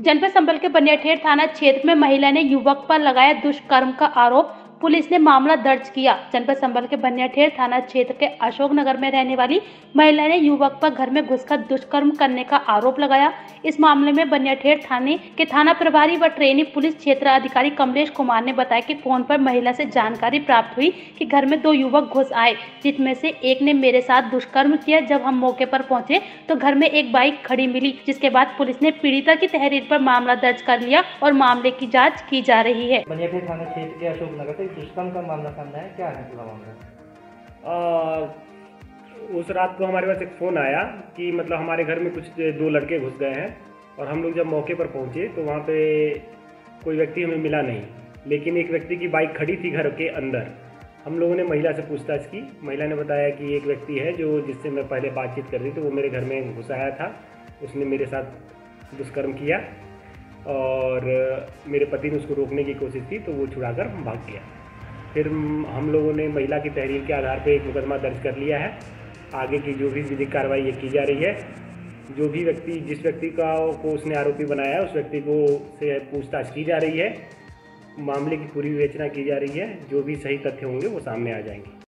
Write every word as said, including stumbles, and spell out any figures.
जनपद संभल के बनियाठेर थाना क्षेत्र में महिला ने युवक पर लगाया दुष्कर्म का आरोप। पुलिस ने मामला दर्ज किया। जनपद संभल के बनियाठेर थाना क्षेत्र के अशोक नगर में रहने वाली महिला ने युवक पर घर में घुसकर दुष्कर्म करने का आरोप लगाया। इस मामले में बनियाठेर थाने के थाना प्रभारी व ट्रेनी पुलिस क्षेत्र अधिकारी कमलेश कुमार ने बताया कि फोन पर महिला से जानकारी प्राप्त हुई कि घर में दो युवक घुस आए, जिसमें से एक ने मेरे साथ दुष्कर्म किया। जब हम मौके पर पहुंचे तो घर में एक बाइक खड़ी मिली, जिसके बाद पुलिस ने पीड़िता की तहरीर पर मामला दर्ज कर लिया और मामले की जांच की जा रही है। बनियाठेर थाना क्षेत्र के अशोक नगर से दुष्कर्म का मामला सामने आया, क्या है पूरा मामला? उस रात को हमारे पास एक फ़ोन आया कि मतलब हमारे घर में कुछ दो लड़के घुस गए हैं, और हम लोग जब मौके पर पहुंचे तो वहाँ पे कोई व्यक्ति हमें मिला नहीं, लेकिन एक व्यक्ति की बाइक खड़ी थी घर के अंदर। हम लोगों ने महिला से पूछताछ की। महिला ने बताया कि एक व्यक्ति है जो जिससे मैं पहले बातचीत कर रही थी, वो मेरे घर में घुस आया था, उसने मेरे साथ दुष्कर्म किया और मेरे पति ने उसको रोकने की कोशिश की तो वो छुड़ाकर भाग गया। फिर हम लोगों ने महिला की तहरीर के आधार पर एक मुकदमा दर्ज कर लिया है। आगे की जो भी विधिक कार्रवाई ये की जा रही है। जो भी व्यक्ति जिस व्यक्ति का को उसने आरोपी बनाया है उस व्यक्ति को से पूछताछ की जा रही है। मामले की पूरी विवेचना की जा रही है। जो भी सही तथ्य होंगे वो सामने आ जाएंगे।